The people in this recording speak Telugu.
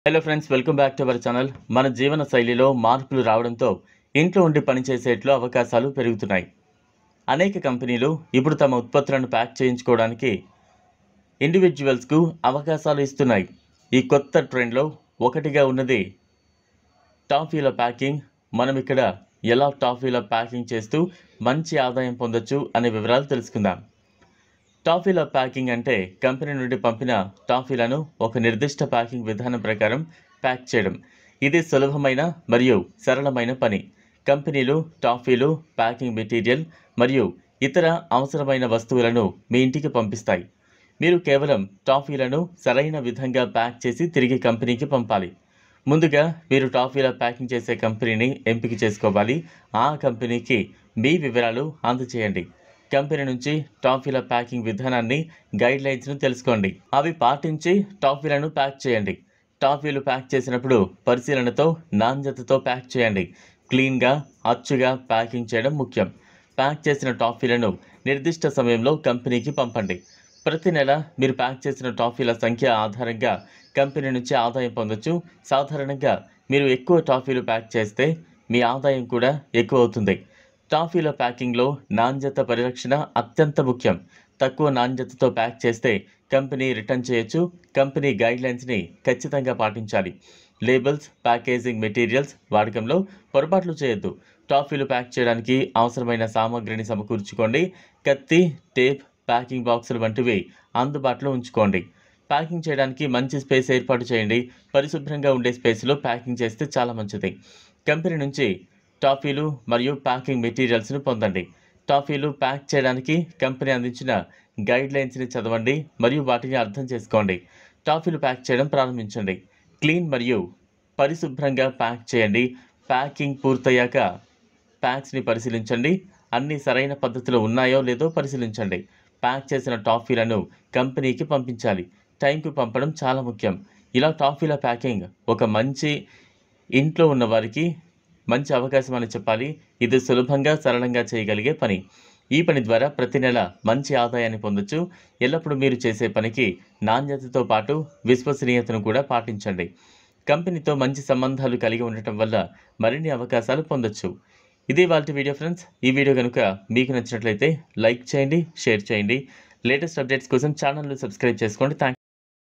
Hello friends, welcome back to our channel. మన జీవన శైలిలో మార్పులు రావడంతో ఇంట్లో ఉండి పనిచేసేట్లో అవకాశాలు పెరుగుతున్నాయి. అనేక కంపెనీలు ఇప్పుడు తమ ఉత్పత్తులను ప్యాక్ చేయించుకోవడానికి ఇండివిజువల్స్కు అవకాశాలు ఇస్తున్నాయి. ఈ కొత్త ట్రెండ్లో ఒకటిగా ఉన్నది టాఫీల ప్యాకింగ్. మనం ఇక్కడ ఎలా టాఫీల ప్యాకింగ్ చేస్తూ మంచి ఆదాయం పొందొచ్చు అనే వివరాలు తెలుసుకుందాం. టాఫీల ప్యాకింగ్ అంటే కంపెనీ నుండి పంపిన టాఫీలను ఒక నిర్దిష్ట ప్యాకింగ్ విధానం ప్రకారం ప్యాక్ చేయడం. ఇది సులభమైన మరియు సరళమైన పని. కంపెనీలు టాఫీలు, ప్యాకింగ్ మెటీరియల్ మరియు ఇతర అవసరమైన వస్తువులను మీ ఇంటికి పంపిస్తాయి. మీరు కేవలం టాఫీలను సరైన విధంగా ప్యాక్ చేసి తిరిగి కంపెనీకి పంపాలి. ముందుగా మీరు టాఫీల ప్యాకింగ్ చేసే కంపెనీని ఎంపిక చేసుకోవాలి. ఆ కంపెనీకి మీ వివరాలు అందజేయండి. కంపెనీ నుంచి టాఫీల ప్యాకింగ్ విధానాన్ని గైడ్లైన్స్ను తెలుసుకోండి. అవి పాటించి టాఫీలను ప్యాక్ చేయండి. టాఫీలు ప్యాక్ చేసినప్పుడు పరిశీలనతో, నాణ్యతతో ప్యాక్ చేయండి. క్లీన్గా, అచ్చుగా ప్యాకింగ్ చేయడం ముఖ్యం. ప్యాక్ చేసిన టాఫీలను నిర్దిష్ట సమయంలో కంపెనీకి పంపండి. ప్రతి నెల మీరు ప్యాక్ చేసిన టాఫీల సంఖ్య ఆధారంగా కంపెనీ నుంచి ఆదాయం పొందొచ్చు. సాధారణంగా మీరు ఎక్కువ టాఫీలు ప్యాక్ చేస్తే మీ ఆదాయం కూడా ఎక్కువ అవుతుంది. టాఫీల ప్యాకింగ్లో నాణ్యత పరిరక్షణ అత్యంత ముఖ్యం. తక్కువ నాణ్యతతో ప్యాక్ చేస్తే కంపెనీ రిటర్న్ చేయొచ్చు. కంపెనీ గైడ్లైన్స్ని ఖచ్చితంగా పాటించాలి. లేబుల్స్, ప్యాకేజింగ్ మెటీరియల్స్ వాడకంలో పొరపాట్లు చేయొద్దు. టాఫీలు ప్యాక్ చేయడానికి అవసరమైన సామాగ్రిని సమకూర్చుకోండి. కత్తి, టేప్, ప్యాకింగ్ బాక్సులు వంటివి అందుబాటులో ఉంచుకోండి. ప్యాకింగ్ చేయడానికి మంచి స్పేస్ ఏర్పాటు చేయండి. పరిశుభ్రంగా ఉండే స్పేస్లో ప్యాకింగ్ చేస్తే చాలా మంచిది. కంపెనీ నుంచి టాఫీలు మరియు ప్యాకింగ్ మెటీరియల్స్ను పొందండి. టాఫీలు ప్యాక్ చేయడానికి కంపెనీ అందించిన గైడ్లైన్స్ని చదవండి మరియు వాటిని అర్థం చేసుకోండి. టాఫీలు ప్యాక్ చేయడం ప్రారంభించండి. క్లీన్ మరియు పరిశుభ్రంగా ప్యాక్ చేయండి. ప్యాకింగ్ పూర్తయ్యాక ప్యాక్స్ని పరిశీలించండి. అన్నీ సరైన పద్ధతిలో ఉన్నాయో లేదో పరిశీలించండి. ప్యాక్ చేసిన టాఫీలను కంపెనీకి పంపించాలి. టైంకు పంపడం చాలా ముఖ్యం. ఇలా టాఫీల ప్యాకింగ్ ఒక మంచి ఇంట్లో ఉన్న వారికి మంచి అవకాశం అని చెప్పాలి. ఇది సులభంగా, సరళంగా చేయగలిగే పని. ఈ పని ద్వారా ప్రతి నెల మంచి ఆదాయాన్ని పొందొచ్చు. ఎల్లప్పుడూ మీరు చేసే పనికి నాణ్యతతో పాటు విశ్వసనీయతను కూడా పాటించండి. కంపెనీతో మంచి సంబంధాలు కలిగి ఉండటం వల్ల మరిన్ని అవకాశాలు పొందొచ్చు. ఇది ఇవాల్టి వీడియో ఫ్రెండ్స్. ఈ వీడియో కనుక మీకు నచ్చినట్లయితే లైక్ చేయండి, షేర్ చేయండి. లేటెస్ట్ అప్డేట్స్ కోసం ఛానల్ను సబ్స్క్రైబ్ చేసుకోండి.